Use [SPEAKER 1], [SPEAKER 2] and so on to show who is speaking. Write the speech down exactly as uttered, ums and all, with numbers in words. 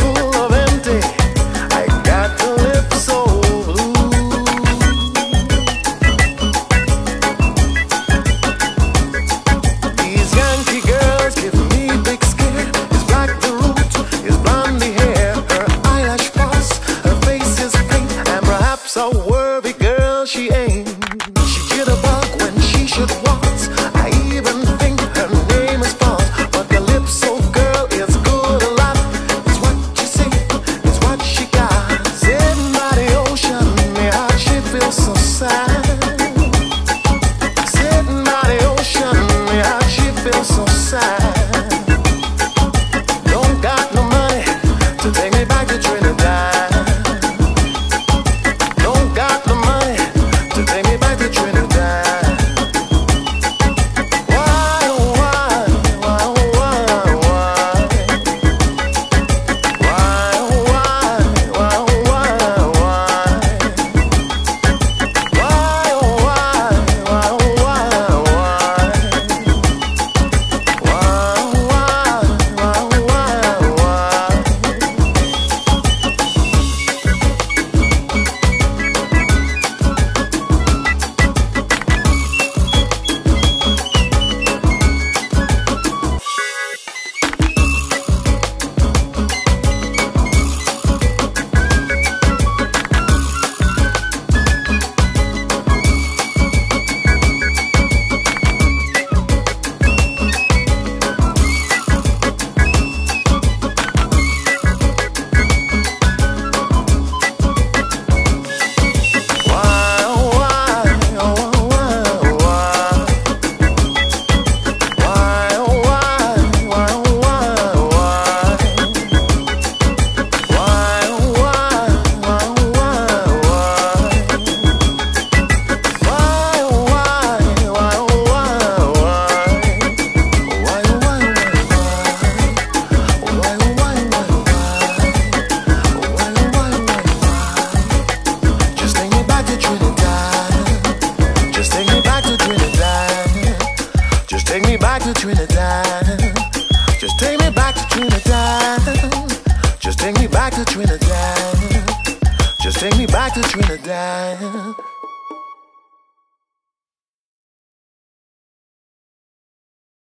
[SPEAKER 1] full of empty. I got Calypso blues. These Yankee girls give me big scare. It's black the root, it's blondie hair, her eyelash false, her face is pink, and perhaps a worthy girl she ain't. She get a bug when she should waltz. I even think her name is false, but Calypso girl is good a lot. It's what you see, it's what she got. Sitting by the ocean, yeah, she feels so sad. Sitting by the ocean, yeah, she feels so sad. Don't got no money to take me back to Trinidad. Don't got no money to take me back to Trinidad. Why, oh why, why, oh why, why? Why, oh why, why, oh why, why? Why, oh why, why, oh why, why? Why, oh why, why, oh why, why? Just take me back to Trinidad. Just take me back to Trinidad. Just take me back to Trinidad. Just take me back to Trinidad.